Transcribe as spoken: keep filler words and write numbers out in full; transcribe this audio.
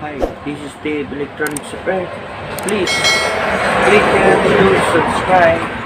Hi, this is Dave Electronic Supply. Please click and do subscribe.